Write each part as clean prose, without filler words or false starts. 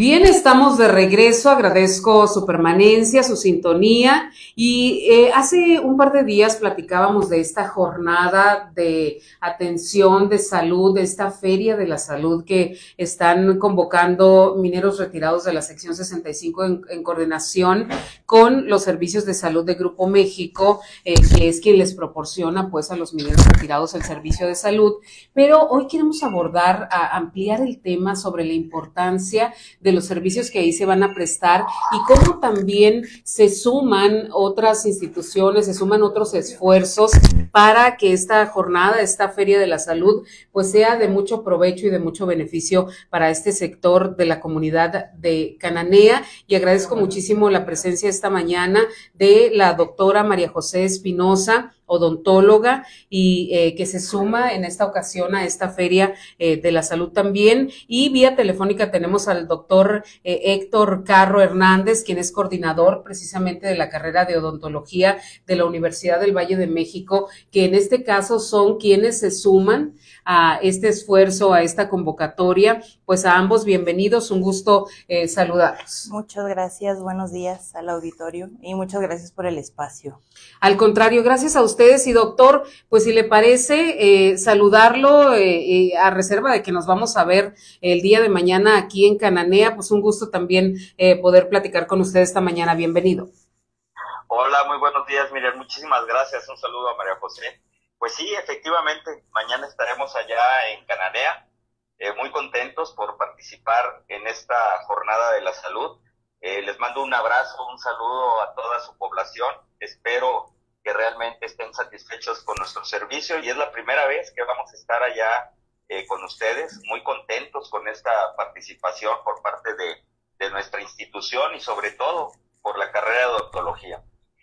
Bien, estamos de regreso, agradezco su permanencia, su sintonía y hace un par de días platicábamos de esta jornada de atención de salud, de esta feria de la salud que están convocando mineros retirados de la sección 65 en coordinación con los servicios de salud de Grupo México, que es quien les proporciona pues a los mineros retirados el servicio de salud, pero hoy queremos ampliar el tema sobre la importancia de los servicios que ahí se van a prestar y cómo también se suman otras instituciones, se suman otros esfuerzos para que esta jornada, esta Feria de la Salud, pues sea de mucho provecho y de mucho beneficio para este sector de la comunidad de Cananea. Y agradezco muchísimo la presencia esta mañana de la doctora María José Espinosa, odontóloga, y que se suma en esta ocasión a esta Feria de la Salud también. Y vía telefónica tenemos al doctor Héctor Carro Hernández, quien es coordinador precisamente de la carrera de odontología de la Universidad del Valle de México, que en este caso son quienes se suman a este esfuerzo, a esta convocatoria. Pues a ambos bienvenidos, un gusto saludarlos. Muchas gracias, buenos días al auditorio y muchas gracias por el espacio. Al contrario, gracias a ustedes. Y doctor, pues si le parece, saludarlo a reserva de que nos vamos a ver el día de mañana aquí en Cananea, pues un gusto también poder platicar con usted esta mañana. Bienvenido. Hola, muy buenos días, Miriam, muchísimas gracias, un saludo a María José. Pues sí, efectivamente, mañana estaremos allá en Cananea, muy contentos por participar en esta jornada de la salud. Les mando un abrazo, un saludo a toda su población. Espero que realmente estén satisfechos con nuestro servicio y es la primera vez que vamos a estar allá con ustedes, muy contentos con esta participación por parte de nuestra institución y sobre todo por la carrera de odontología.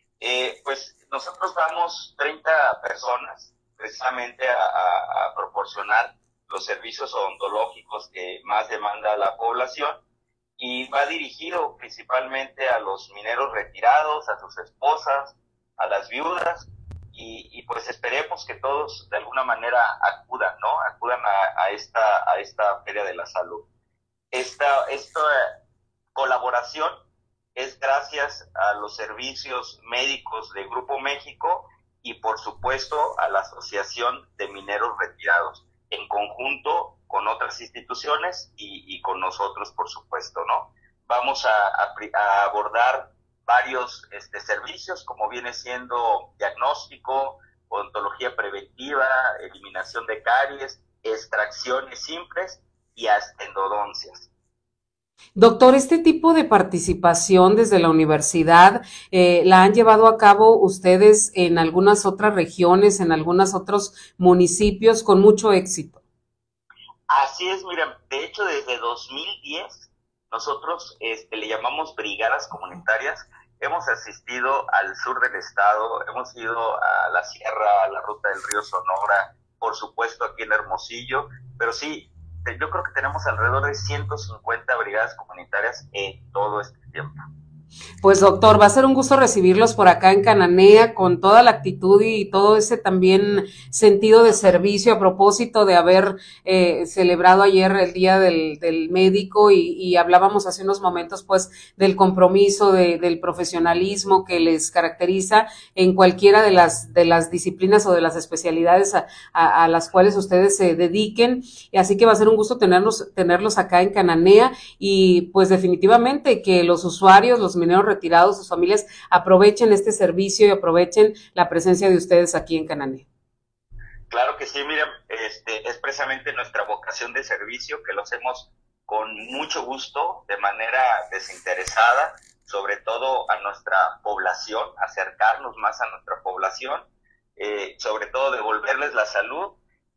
Pues nosotros vamos 30 personas precisamente a proporcionar los servicios odontológicos que más demanda la población y va dirigido principalmente a los mineros retirados, a sus esposas, a las viudas y pues esperemos que todos de alguna manera acudan, ¿no? Acudan a esta Feria de la Salud. Esta colaboración es gracias a los servicios médicos de Grupo México y por supuesto a la Asociación de Mineros Retirados, en conjunto con otras instituciones y con nosotros, por supuesto, ¿no? Vamos a abordar varios servicios, como viene siendo diagnóstico, odontología preventiva, eliminación de caries, extracciones simples y hasta endodoncias. Doctor, este tipo de participación desde la universidad, ¿la han llevado a cabo ustedes en algunas otras regiones, en algunos otros municipios con mucho éxito? Así es, mira, de hecho desde 2010 nosotros le llamamos brigadas comunitarias. Hemos asistido al sur del estado, hemos ido a la sierra, a la ruta del río Sonora, por supuesto aquí en Hermosillo, pero sí, yo creo que tenemos alrededor de 150 brigadas comunitarias en todo este tiempo. Pues doctor, va a ser un gusto recibirlos por acá en Cananea con toda la actitud y todo ese también sentido de servicio a propósito de haber celebrado ayer el Día del Médico y hablábamos hace unos momentos pues del compromiso, del profesionalismo que les caracteriza en cualquiera de las disciplinas o de las especialidades a las cuales ustedes se dediquen, y así que va a ser un gusto tenerlos acá en Cananea y pues definitivamente que los usuarios, los mineros retirados, sus familias aprovechen este servicio y aprovechen la presencia de ustedes aquí en Cananea. Claro que sí, mira, es precisamente nuestra vocación de servicio que lo hacemos con mucho gusto, de manera desinteresada, sobre todo a nuestra población, acercarnos más a nuestra población, sobre todo devolverles la salud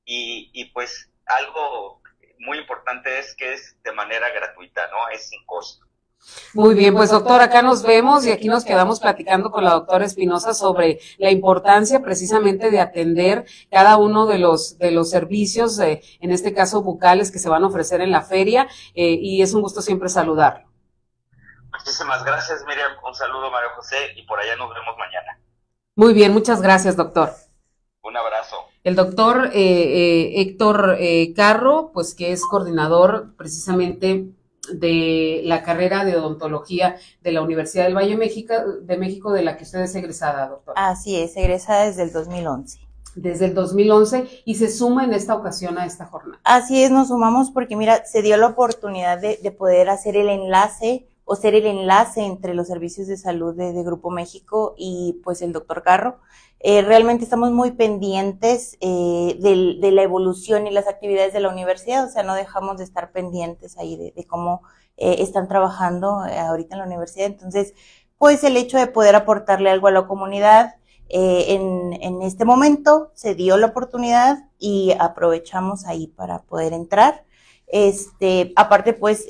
y pues algo muy importante es que es de manera gratuita, ¿no? Es sin costo. Muy bien, pues doctor, acá nos vemos y aquí nos quedamos platicando con la doctora Espinosa sobre la importancia precisamente de atender cada uno de los servicios, en este caso bucales, que se van a ofrecer en la feria, y es un gusto siempre saludarlo. Muchísimas gracias, Miriam, un saludo, María José, y por allá nos vemos mañana. Muy bien, muchas gracias, doctor. Un abrazo. El doctor Héctor Carro, pues que es coordinador precisamente de la carrera de odontología de la Universidad del Valle de México, de la que usted es egresada, doctora. Así es, egresada desde el 2011. Desde el 2011 y se suma en esta ocasión a esta jornada. Así es, nos sumamos porque mira, se dio la oportunidad de poder hacer el enlace o ser el enlace entre los servicios de salud de Grupo México y pues el doctor Carro. Realmente estamos muy pendientes de la evolución y las actividades de la universidad, o sea, no dejamos de estar pendientes ahí de cómo están trabajando ahorita en la universidad. Entonces, pues el hecho de poder aportarle algo a la comunidad, en este momento se dio la oportunidad y aprovechamos ahí para poder entrar. Aparte pues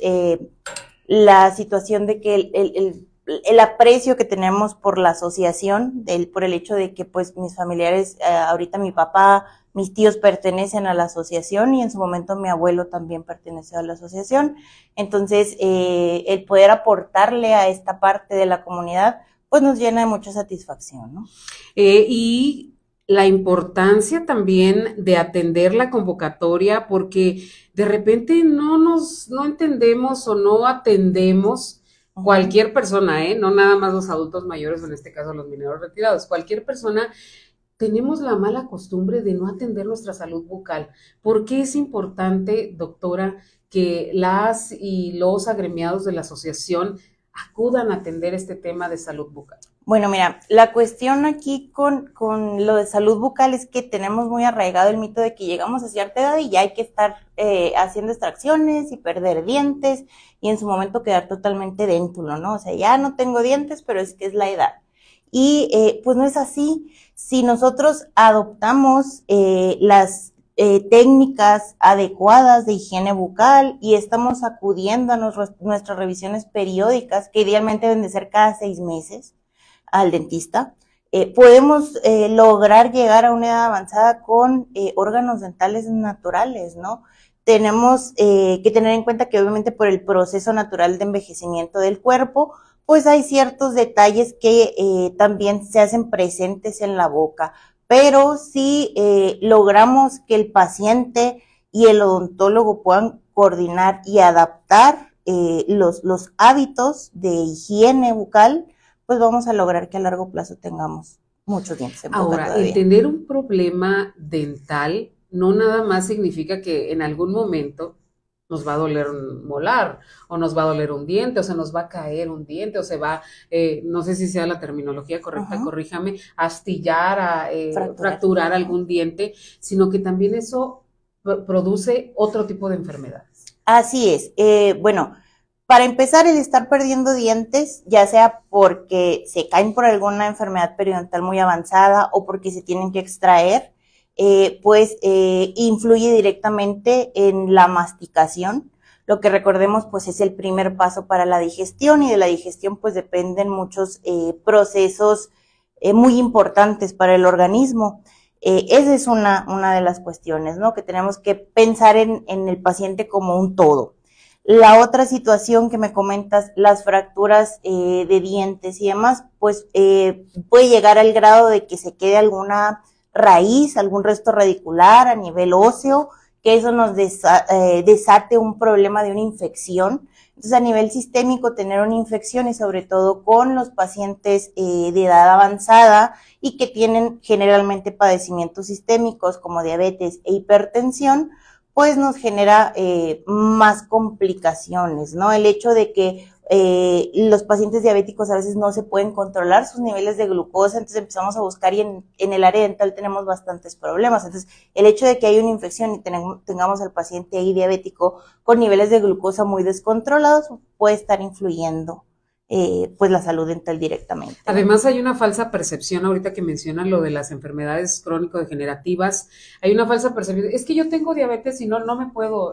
la situación de que el aprecio que tenemos por la asociación, por el hecho de que pues mis familiares, ahorita mi papá, mis tíos pertenecen a la asociación y en su momento mi abuelo también perteneció a la asociación. Entonces, el poder aportarle a esta parte de la comunidad pues nos llena de mucha satisfacción, ¿no? Y la importancia también de atender la convocatoria, porque de repente no entendemos o no atendemos cualquier persona, no nada más los adultos mayores, o en este caso los mineros retirados, cualquier persona. Tenemos la mala costumbre de no atender nuestra salud bucal. ¿Por qué es importante, doctora, que las y los agremiados de la asociación acudan a atender este tema de salud bucal? Bueno, mira, la cuestión aquí con lo de salud bucal es que tenemos muy arraigado el mito de que llegamos a cierta edad y ya hay que estar haciendo extracciones y perder dientes y en su momento quedar totalmente déntulo, ¿no? O sea, ya no tengo dientes, pero es que es la edad. Y pues no es así. Si nosotros adoptamos las técnicas adecuadas de higiene bucal y estamos acudiendo a nuestras revisiones periódicas, que idealmente deben de ser cada 6 meses, al dentista, podemos lograr llegar a una edad avanzada con órganos dentales naturales, ¿no? Tenemos que tener en cuenta que obviamente por el proceso natural de envejecimiento del cuerpo, pues hay ciertos detalles que también se hacen presentes en la boca, pero si logramos que el paciente y el odontólogo puedan coordinar y adaptar los hábitos de higiene bucal, pues vamos a lograr que a largo plazo tengamos muchos dientes en boca. Ahora, el tener un problema dental no nada más significa que en algún momento nos va a doler un molar, o nos va a doler un diente, o se nos va a caer un diente, o se va, no sé si sea la terminología correcta, corríjame, astillar, fracturar algún diente, sino que también eso produce otro tipo de enfermedades. Así es. Bueno, para empezar, el estar perdiendo dientes, ya sea porque se caen por alguna enfermedad periodontal muy avanzada o porque se tienen que extraer, pues influye directamente en la masticación. Lo que recordemos pues es el primer paso para la digestión, y de la digestión pues dependen muchos procesos muy importantes para el organismo. Esa es una de las cuestiones, ¿no? Que tenemos que pensar en el paciente como un todo. La otra situación que me comentas, las fracturas de dientes y demás, pues puede llegar al grado de que se quede alguna raíz, algún resto radicular a nivel óseo, que eso nos desate un problema de una infección. Entonces, a nivel sistémico, tener una infección, y sobre todo con los pacientes de edad avanzada y que tienen generalmente padecimientos sistémicos como diabetes e hipertensión, pues nos genera más complicaciones, ¿no? El hecho de que los pacientes diabéticos a veces no se pueden controlar sus niveles de glucosa, entonces empezamos a buscar, y en el área dental tenemos bastantes problemas. Entonces, el hecho de que hay una infección y tengamos al paciente ahí diabético con niveles de glucosa muy descontrolados puede estar influyendo pues la salud dental directamente. Además, hay una falsa percepción, ahorita que mencionan lo de las enfermedades crónico-degenerativas, hay una falsa percepción, es que yo tengo diabetes y no me puedo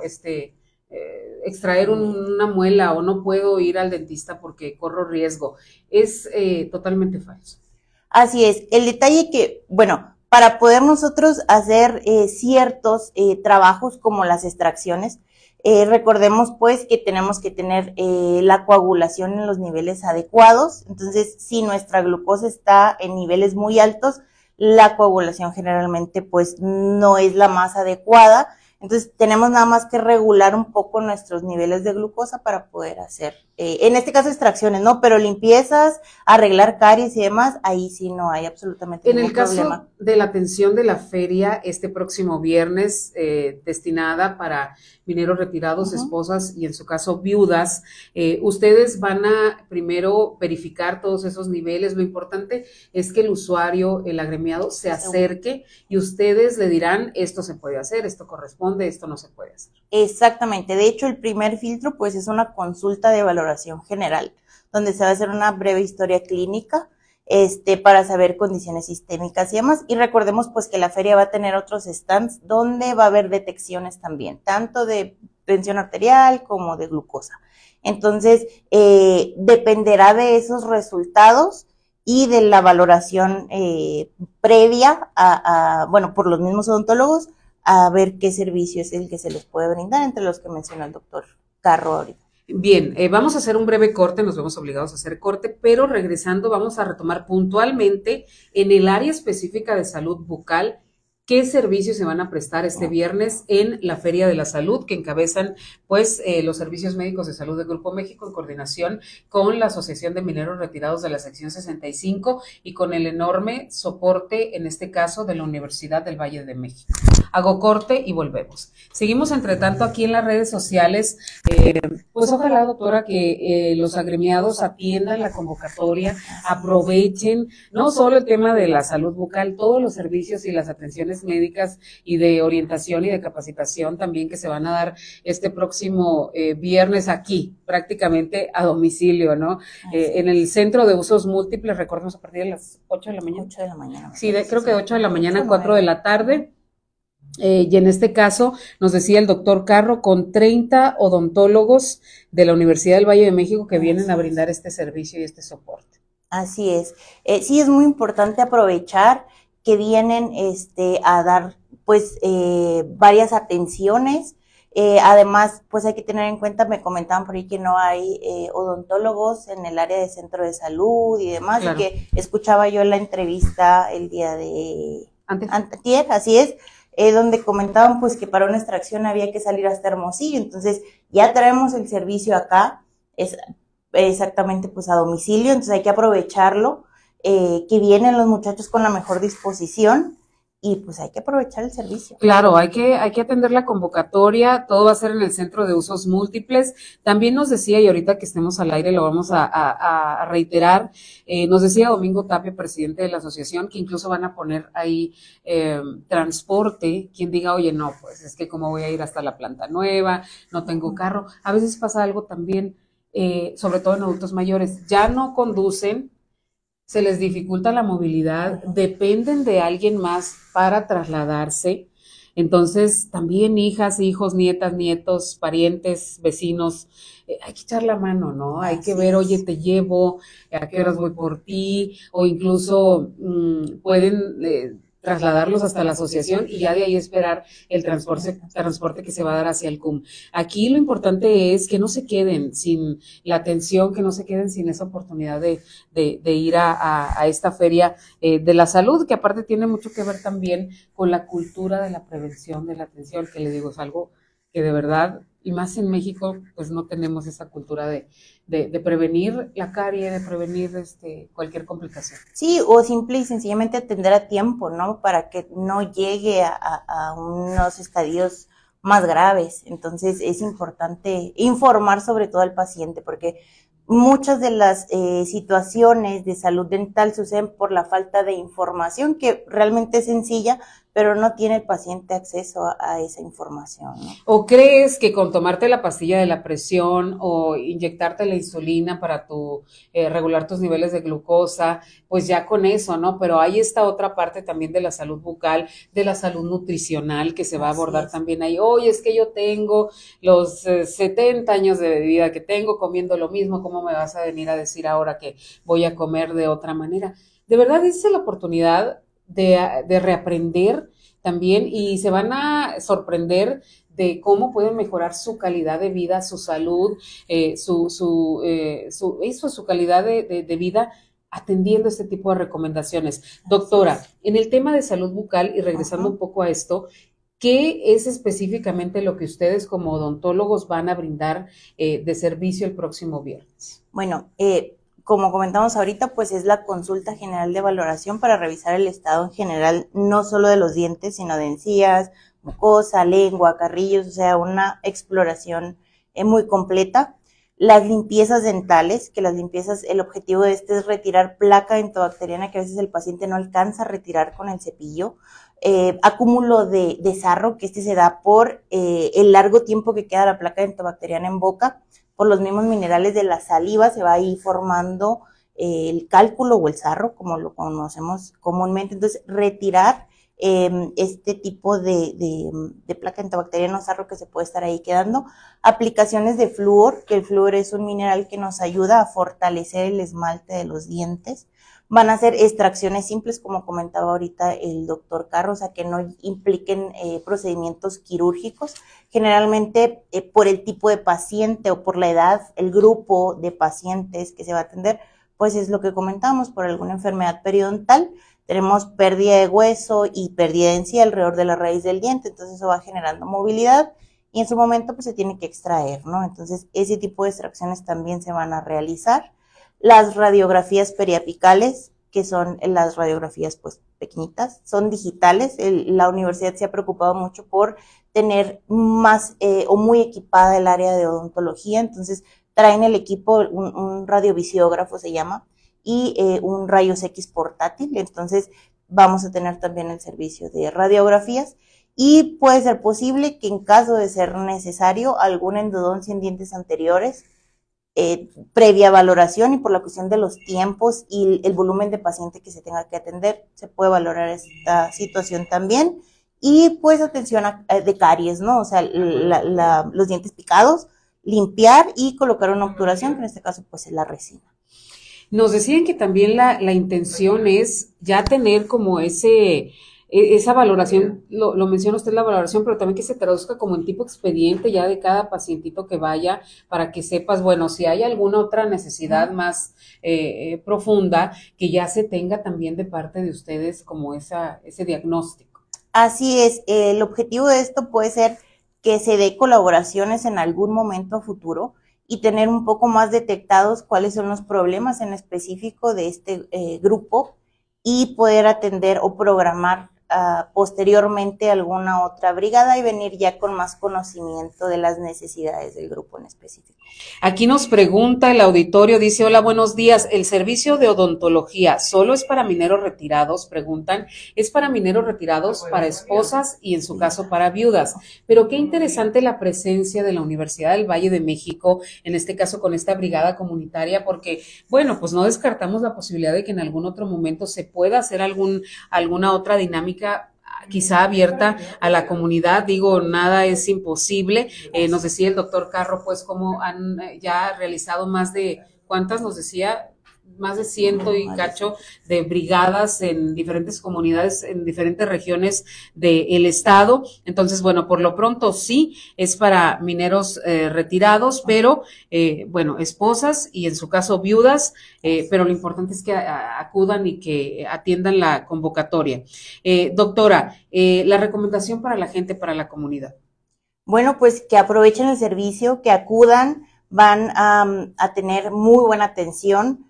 extraer una muela, o no puedo ir al dentista porque corro riesgo. Es totalmente falso. Así es. El detalle que, bueno, para poder nosotros hacer ciertos trabajos como las extracciones, recordemos pues que tenemos que tener la coagulación en los niveles adecuados. Entonces, si nuestra glucosa está en niveles muy altos, la coagulación generalmente pues no es la más adecuada. Entonces tenemos nada más que regular un poco nuestros niveles de glucosa para poder hacer, en este caso extracciones, ¿no? Pero limpiezas, arreglar caries y demás, ahí sí no hay absolutamente ningún problema. En el caso de la atención de la feria este próximo viernes, destinada para mineros retirados, esposas y en su caso viudas, ustedes van a primero verificar todos esos niveles. Lo importante es que el usuario, el agremiado, se acerque y ustedes le dirán, esto se puede hacer, esto corresponde, esto no se puede hacer. Exactamente. De hecho, el primer filtro pues es una consulta de valoración general, donde se va a hacer una breve historia clínica, para saber condiciones sistémicas y demás. Y recordemos pues que la feria va a tener otros stands donde va a haber detecciones también, tanto de tensión arterial como de glucosa. Entonces, dependerá de esos resultados y de la valoración previa bueno, por los mismos odontólogos, a ver qué servicio es el que se les puede brindar, entre los que menciona el doctor Carro ahorita. Bien, vamos a hacer un breve corte, nos vemos obligados a hacer corte, pero regresando vamos a retomar puntualmente en el área específica de salud bucal qué servicios se van a prestar este viernes en la Feria de la Salud, que encabezan pues los servicios médicos de salud del Grupo México en coordinación con la Asociación de Mineros Retirados de la sección 65 y con el enorme soporte, en este caso, de la Universidad del Valle de México. Hago corte y volvemos. Seguimos, entre tanto, aquí en las redes sociales. Pues ojalá, doctora, que los agremiados atiendan la convocatoria, aprovechen no solo el tema de la salud bucal, todos los servicios y las atenciones médicas y de orientación y de capacitación también que se van a dar este próximo viernes aquí, prácticamente a domicilio, ¿no? En el Centro de Usos Múltiples, recordemos, a partir de las 8 de la mañana. 8 de la mañana. Sí, creo que de 8 de la mañana a 4 de la tarde. Y en este caso, nos decía el doctor Carro, con 30 odontólogos de la Universidad del Valle de México que vienen a brindar este servicio y este soporte. Así es. Sí, es muy importante aprovechar que vienen a dar pues varias atenciones. Además, pues hay que tener en cuenta, me comentaban por ahí que no hay odontólogos en el área de centro de salud y demás, claro. Y que escuchaba yo la entrevista el día de antier, así es, donde comentaban pues que para una extracción había que salir hasta Hermosillo. Entonces ya traemos el servicio acá, es exactamente pues a domicilio, entonces hay que aprovecharlo, que vienen los muchachos con la mejor disposición y pues hay que aprovechar el servicio. Claro, hay que atender la convocatoria, todo va a ser en el Centro de Usos Múltiples. También nos decía, y ahorita que estemos al aire lo vamos a reiterar, nos decía Domingo Tapia, presidente de la asociación, que incluso van a poner ahí transporte. Quien diga, oye, no, pues es que cómo voy a ir hasta la planta nueva, no tengo carro. A veces pasa algo también, sobre todo en adultos mayores, ya no conducen, se les dificulta la movilidad, dependen de alguien más para trasladarse. Entonces, también hijas, hijos, nietas, nietos, parientes, vecinos, hay que echar la mano, ¿no? Hay que ver, oye, te llevo, a qué horas voy por ti, o incluso pueden trasladarlos hasta la asociación y ya de ahí esperar el transporte que se va a dar hacia el CUM. Aquí lo importante es que no se queden sin la atención, que no se queden sin esa oportunidad de ir a esta feria de la salud, que aparte tiene mucho que ver también con la cultura de la prevención, de la atención, que le digo, es algo que de verdad, y más en México, pues no tenemos esa cultura de prevenir la carie, de prevenir cualquier complicación. Sí, o simple y sencillamente atender a tiempo, ¿no? Para que no llegue a unos estadios más graves. Entonces es importante informar sobre todo al paciente, porque muchas de las situaciones de salud dental suceden por la falta de información, que realmente es sencilla, pero no tiene el paciente acceso a esa información, ¿no? ¿O crees que con tomarte la pastilla de la presión o inyectarte la insulina para regular tus niveles de glucosa, pues ya con eso, ¿no? Pero hay esta otra parte también de la salud bucal, de la salud nutricional que se va a abordar también ahí. Oye, es que yo tengo los 70 años de vida que tengo comiendo lo mismo, ¿cómo me vas a venir a decir ahora que voy a comer de otra manera? De verdad, esa es la oportunidad de reaprender también, y se van a sorprender de cómo pueden mejorar su calidad de vida, su salud, su calidad de vida, atendiendo este tipo de recomendaciones. Doctora, en el tema de salud bucal, y regresando un poco a esto, ¿Qué es específicamente lo que ustedes como odontólogos van a brindar de servicio el próximo viernes? Bueno, como comentamos ahorita, pues es la consulta general de valoración para revisar el estado en general, no solo de los dientes, sino de encías, mucosa, lengua, carrillos, o sea, una exploración muy completa. Las limpiezas dentales, que las limpiezas, el objetivo de este es retirar placa dentobacteriana que a veces el paciente no alcanza a retirar con el cepillo. Acúmulo de sarro, que este se da por el largo tiempo que queda la placa dentobacteriana en boca, por los mismos minerales de la saliva se va ahí formando el cálculo o el sarro, como lo conocemos comúnmente. Entonces, retirar este tipo de placa dentobacteriana o sarro que se puede estar ahí quedando. Aplicaciones de flúor, que el flúor es un mineral que nos ayuda a fortalecer el esmalte de los dientes. Van a ser extracciones simples, como comentaba ahorita el doctor Carro, o sea, que no impliquen procedimientos quirúrgicos. Generalmente, por el tipo de paciente o por la edad, el grupo de pacientes que se va a atender, pues es lo que comentamos, por alguna enfermedad periodontal. Tenemos pérdida de hueso y pérdida de encía alrededor de la raíz del diente, entonces eso va generando movilidad y en su momento pues se tiene que extraer, ¿no? Entonces ese tipo de extracciones también se van a realizar. Las radiografías periapicales, que son las radiografías pues pequeñitas, son digitales. La universidad se ha preocupado mucho por tener más o muy equipada el área de odontología, entonces traen el equipo, un radiovisiógrafo se llama, y un rayos X portátil, entonces vamos a tener también el servicio de radiografías y puede ser posible que en caso de ser necesario alguna endodoncia en dientes anteriores, previa valoración y por la cuestión de los tiempos y el volumen de paciente que se tenga que atender, se puede valorar esta situación también. Y pues atención de caries, ¿no? O sea, los dientes picados, limpiar y colocar una obturación, que en este caso pues es la resina. Nos decían que también la intención es ya tener como esa valoración, lo menciona usted la valoración, pero también que se traduzca como en tipo expediente ya de cada pacientito que vaya, para que sepas, bueno, si hay alguna otra necesidad más profunda, que ya se tenga también de parte de ustedes como ese diagnóstico. Así es, el objetivo de esto puede ser que se dé colaboraciones en algún momento futuro y tener un poco más detectados cuáles son los problemas en específico de este grupo y poder atender o programar posteriormente alguna otra brigada y venir ya con más conocimiento de las necesidades del grupo en específico. Aquí nos pregunta el auditorio, dice, hola, buenos días, ¿el servicio de odontología solo es para mineros retirados? Preguntan, es para mineros retirados, para esposas y en su caso para viudas, pero qué interesante la presencia de la Universidad del Valle de México, en este caso con esta brigada comunitaria, porque, bueno, pues no descartamos la posibilidad de que en algún otro momento se pueda hacer alguna otra dinámica quizá abierta a la comunidad, digo, nada es imposible. Nos decía el doctor Carro, pues, cómo han ya realizado más de, ¿cuántas nos decía? Más de 100 y cacho de brigadas en diferentes comunidades, en diferentes regiones del estado. Entonces, bueno, por lo pronto sí, es para mineros retirados, pero, bueno, esposas y en su caso viudas, pero lo importante es que acudan y que atiendan la convocatoria. Doctora, la recomendación para la gente, para la comunidad. Bueno, pues que aprovechen el servicio, que acudan, van a tener muy buena atención.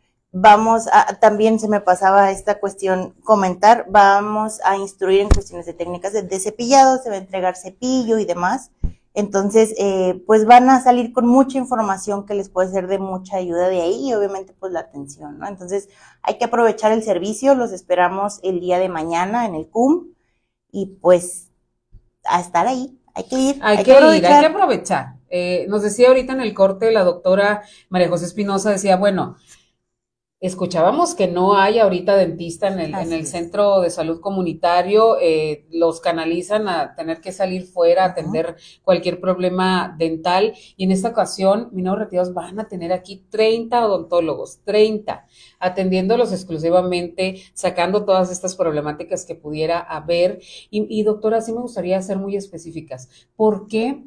También se me pasaba esta cuestión comentar, vamos a instruir en cuestiones de técnicas de cepillado, se va a entregar cepillo y demás. Entonces, pues van a salir con mucha información que les puede ser de mucha ayuda de ahí y obviamente pues la atención, ¿no? Entonces, hay que aprovechar el servicio, los esperamos el día de mañana en el CUM y pues a estar ahí, hay que ir. Hay que aprovechar. Nos decía ahorita en el corte la doctora María José Espinosa, decía, bueno, escuchábamos que no hay ahorita dentista en el centro de salud comunitario, los canalizan a tener que salir fuera a atender cualquier problema dental y en esta ocasión Mineros Retirados van a tener aquí 30 odontólogos, 30, atendiéndolos exclusivamente, sacando todas estas problemáticas que pudiera haber y doctora, sí me gustaría ser muy específicas, ¿por qué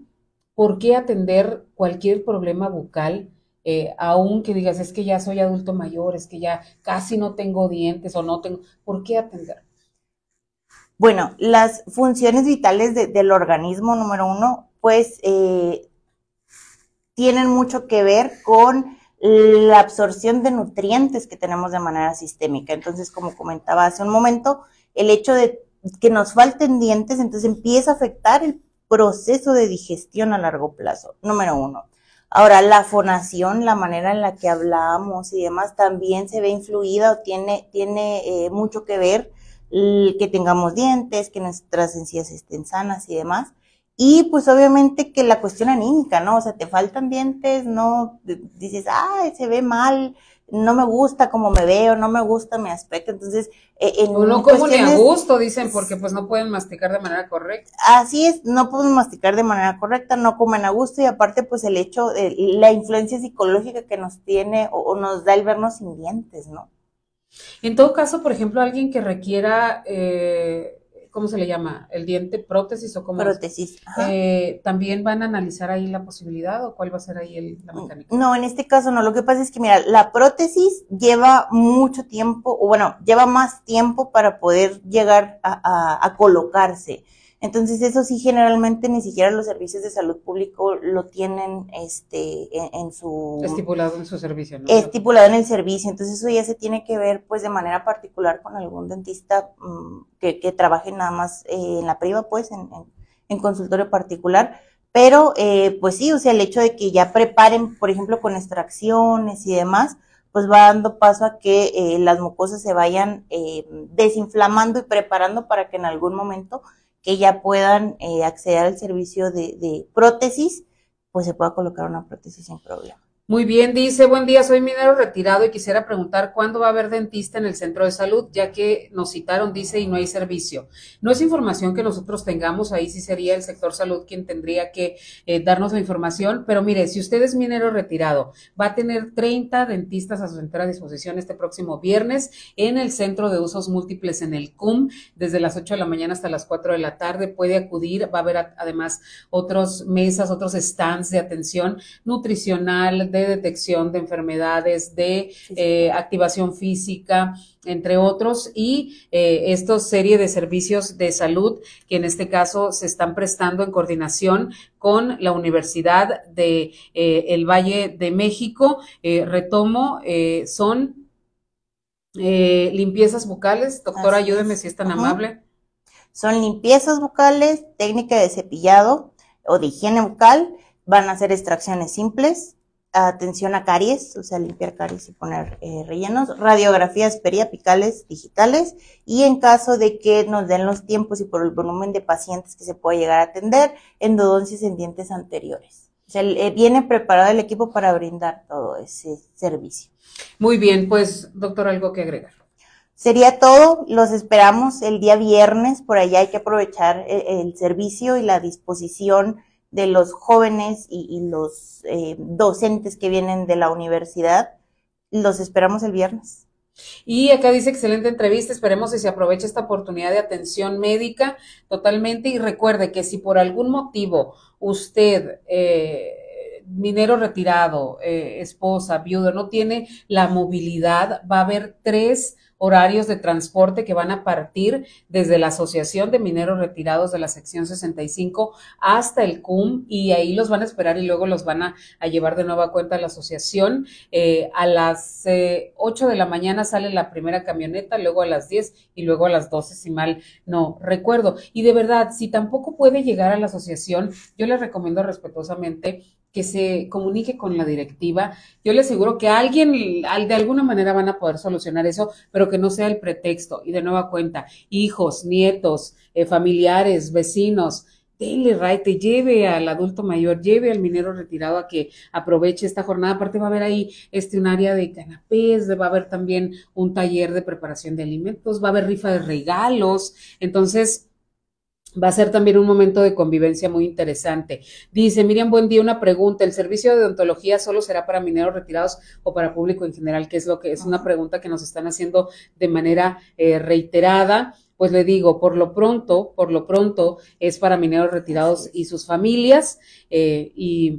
atender cualquier problema bucal? Aún que digas, es que ya soy adulto mayor, es que ya casi no tengo dientes o no tengo, ¿por qué atender? Bueno, las funciones vitales del organismo, número uno, pues tienen mucho que ver con la absorción de nutrientes que tenemos de manera sistémica. Entonces, como comentaba hace un momento, el hecho de que nos falten dientes, entonces empieza a afectar el proceso de digestión a largo plazo, número uno. Ahora, la fonación, la manera en la que hablamos y demás, también se ve influida o tiene mucho que ver que tengamos dientes, que nuestras encías estén sanas y demás. Y pues obviamente que la cuestión anímica, ¿no? O sea, te faltan dientes, no, dices, ay, se ve mal, no me gusta cómo me veo, no me gusta mi aspecto. Entonces, no como ni a gusto, dicen, porque pues no pueden masticar de manera correcta. Así es, no pueden masticar de manera correcta, no comen a gusto, y aparte pues el hecho de la influencia psicológica que nos tiene o nos da el vernos sin dientes, ¿no? En todo caso, por ejemplo, alguien que requiera, ¿cómo se le llama? ¿El diente prótesis o cómo? Prótesis. ¿También van a analizar ahí la posibilidad o cuál va a ser ahí la mecánica? No, en este caso no. Lo que pasa es que, mira, la prótesis lleva mucho tiempo, o bueno, lleva más tiempo para poder llegar a colocarse. Entonces, eso sí, generalmente ni siquiera los servicios de salud público lo tienen en su... Estipulado en su servicio, ¿no? Estipulado en el servicio. Entonces, eso ya se tiene que ver, pues, de manera particular con algún dentista que trabaje nada más en la priva, pues, en consultorio particular. Pero, pues sí, o sea, el hecho de que ya preparen, por ejemplo, con extracciones y demás, pues va dando paso a que las mucosas se vayan desinflamando y preparando para que en algún momento que ya puedan acceder al servicio de prótesis, pues se pueda colocar una prótesis sin problema. Muy bien, dice, buen día, soy minero retirado y quisiera preguntar cuándo va a haber dentista en el centro de salud, ya que nos citaron, dice, y no hay servicio. No es información que nosotros tengamos, ahí sí sería el sector salud quien tendría que darnos la información, pero mire, si usted es minero retirado, va a tener 30 dentistas a su entera disposición este próximo viernes en el Centro de Usos Múltiples en el CUM, desde las 8 de la mañana hasta las 4 de la tarde, puede acudir, va a haber además otros mesas, otros stands de atención nutricional, de detección de enfermedades, de activación física, entre otros, y esta serie de servicios de salud que en este caso se están prestando en coordinación con la Universidad de el Valle de México. Retomo, son limpiezas bucales. Doctora, ayúdeme si es tan amable. Son limpiezas bucales, técnica de cepillado o de higiene bucal, van a hacer extracciones simples, atención a caries, o sea, limpiar caries y poner rellenos, radiografías periapicales digitales, y en caso de que nos den los tiempos y por el volumen de pacientes que se pueda llegar a atender, endodoncias en dientes anteriores. O sea, viene preparado el equipo para brindar todo ese servicio. Muy bien, pues, doctor, ¿algo que agregar? Sería todo, los esperamos el día viernes, por allá hay que aprovechar el servicio y la disposición de los jóvenes y los docentes que vienen de la universidad. Los esperamos el viernes. Y acá dice, excelente entrevista, esperemos que se aproveche esta oportunidad de atención médica totalmente, y recuerde que si por algún motivo usted, minero retirado, esposa, viudo, no tiene la movilidad, va a haber 3 horarios de transporte que van a partir desde la Asociación de Mineros Retirados de la sección 65 hasta el CUM, y ahí los van a esperar y luego los van a llevar de nueva cuenta a la asociación. A las 8 de la mañana sale la primera camioneta, luego a las 10 y luego a las 12, si mal no recuerdo. Y de verdad, si tampoco puede llegar a la asociación, yo les recomiendo respetuosamente que se comunique con la directiva. Yo le aseguro que alguien, de alguna manera van a poder solucionar eso, pero que no sea el pretexto. Y de nueva cuenta, hijos, nietos, familiares, vecinos, denle raite, lleve al adulto mayor, lleve al minero retirado a que aproveche esta jornada. Aparte va a haber ahí un área de canapés, va a haber también un taller de preparación de alimentos, va a haber rifa de regalos. Entonces, va a ser también un momento de convivencia muy interesante. Dice, Miriam, buen día, una pregunta, ¿el servicio de odontología solo será para mineros retirados o para público en general? ¿Qué es lo que es? Una pregunta que nos están haciendo de manera reiterada. Pues le digo, por lo pronto es para mineros retirados y sus familias, y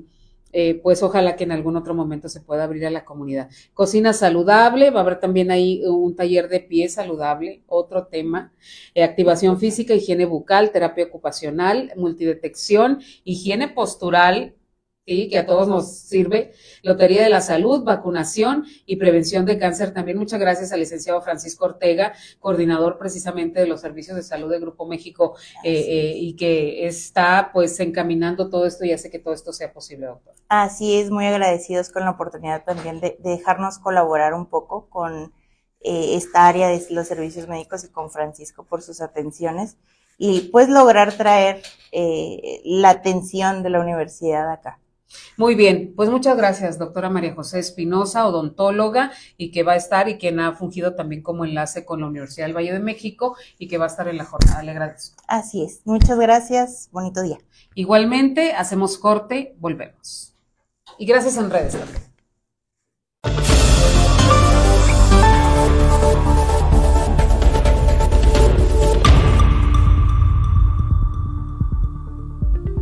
pues ojalá que en algún otro momento se pueda abrir a la comunidad. Cocina saludable, va a haber también ahí un taller de pie saludable, otro tema, activación física, higiene bucal, terapia ocupacional, multidetección, higiene postural, ¿sí? Que a todos nos sirve, lotería de la salud, vacunación y prevención de cáncer. También muchas gracias al licenciado Francisco Ortega, coordinador precisamente de los servicios de salud de Grupo México, y que está pues encaminando todo esto y hace que todo esto sea posible, doctor. Así es, muy agradecidos con la oportunidad también de dejarnos colaborar un poco con esta área de los servicios médicos y con Francisco por sus atenciones y pues lograr traer la atención de la universidad acá. Muy bien, pues muchas gracias, doctora María José Espinosa, odontóloga, y que va a estar y quien ha fungido también como enlace con la Universidad del Valle de México y que va a estar en la jornada. Le agradezco. Así es, muchas gracias, bonito día. Igualmente, hacemos corte, volvemos. Y gracias en redes también.